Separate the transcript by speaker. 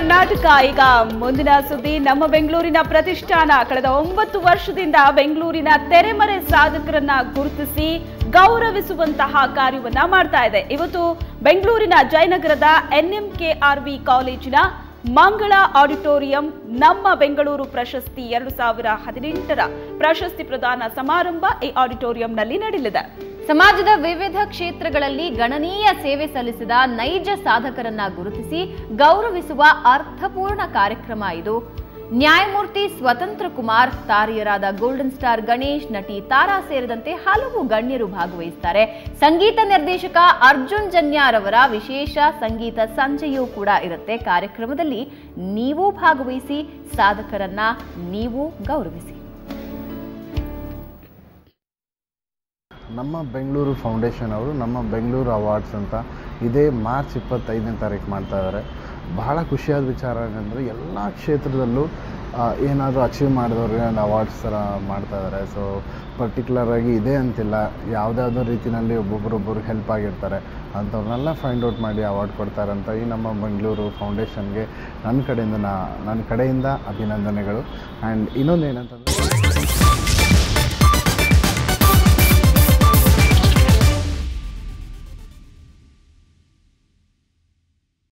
Speaker 1: ಕರ್ನಾಟಕ ಈಗ ಮುಂದಿನ ಸುದ್ದಿ. ನಮ್ಮ ಬೆಂಗಳೂರಿನ ಪ್ರತಿಷ್ಠಾನ ಕಳೆದ 9 ವರ್ಷದಿಂದ ಬೆಂಗಳೂರಿನ ತೆರೆಮರೆ ಸಾಧಕರನ್ನ ಗುರುತಿಸಿ ಗೌರವಿಸುವಂತಹ ಕಾರ್ಯವನ್ನ ಮಾಡ್ತಾ ಇದೆ. ಇವತ್ತು ಬೆಂಗಳೂರಿನ ಜಯನಗರದ NMKRV ಕಾಲೇಜಿನ ಮಂಗಳ ಆಡಿಟೋರಿಯಂ ನಮ್ಮ ಬೆಂಗಳೂರು ಪ್ರಶಸ್ತಿ 2018ರ ಪ್ರಶಸ್ತಿ ಪ್ರದಾನ ಸಮಾರಂಭ ಈ ಆಡಿಟೋರಿಯಂನಲ್ಲಿ ನಡೆಯಲಿದೆ.
Speaker 2: ಸಮಾಜದ ವಿವಿಧ ಕ್ಷೇತ್ರಗಳಲ್ಲಿ ಗಣನೀಯ ಸೇವೆ ಸಲ್ಲಿಸಿದ ನೈಜ ಸಾಧಕರನ್ನ ಗುರುತಿಸಿ ಗೌರವಿಸುವ ಅರ್ಥಪೂರ್ಣ ಕಾರ್ಯಕ್ರಮ ಇದು. ನ್ಯಾಯಮೂರ್ತಿ ಸ್ವತಂತ್ರ ಕುಮಾರ್, ತಾರೆಯರಾದ ಗೋಲ್ಡನ್ ಸ್ಟಾರ್ ಗಣೇಶ್, ನಟಿ ತಾರಾ ಸೇರಿದಂತೆ ಹಲವು ಗಣ್ಯರು ಭಾಗವಹಿಸುತ್ತಾರೆ. ಸಂಗೀತ ನಿರ್ದೇಶಕ ಅರ್ಜುನ್ ಜನ್ಯಾರವರ ವಿಶೇಷ ಸಂಗೀತ ಸಂಜೆಯೂ ಕೂಡ ಇರುತ್ತೆ. ಕಾರ್ಯಕ್ರಮದಲ್ಲಿ ನೀವು ಭಾಗವಹಿಸಿ, ಸಾಧಕರನ್ನ ನೀವು ಗೌರವಿಸಿ.
Speaker 3: ನಮ್ಮ ಬೆಂಗಳೂರು ಫೌಂಡೇಶನ್ ಅವರು ನಮ್ಮ ಬೆಂಗಳೂರು ಅವಾರ್ಡ್ಸ್ ಅಂತ ಇದೇ ಮಾರ್ಚ್ 25ನೇ ತಾರೀಕು ಮಾಡ್ತಾ ಇದ್ದಾರೆ. ಬಹಳ ಖುಷಿಯಾದ ವಿಚಾರ ಏನಂದರೆ ಎಲ್ಲ ಕ್ಷೇತ್ರದಲ್ಲೂ ಏನಾದರೂ ಅಚೀವ್ ಮಾಡಿದವ್ರಿಗೆ ಒಂದು ಅವಾರ್ಡ್ಸ್ ಥರ ಮಾಡ್ತಾ ಇದ್ದಾರೆ. ಸೊ ಪರ್ಟಿಕ್ಯುಲರಾಗಿ ಇದೆ ಅಂತಿಲ್ಲ, ಯಾವುದಾದ್ರೂ ರೀತಿಯಲ್ಲಿ ಒಬ್ಬೊಬ್ಬರಿಗೆ ಹೆಲ್ಪ್ ಆಗಿರ್ತಾರೆ ಅಂಥವ್ರನ್ನೆಲ್ಲ ಫೈಂಡ್ ಔಟ್ ಮಾಡಿ ಅವಾರ್ಡ್ ಕೊಡ್ತಾರೆ ಅಂತ ಈ ನಮ್ಮ ಬೆಂಗಳೂರು ಫೌಂಡೇಶನ್ಗೆ ನನ್ನ ಕಡೆಯಿಂದ ಅಭಿನಂದನೆಗಳು. ಆ್ಯಂಡ್ ಇನ್ನೊಂದು ಏನಂತಂದರೆ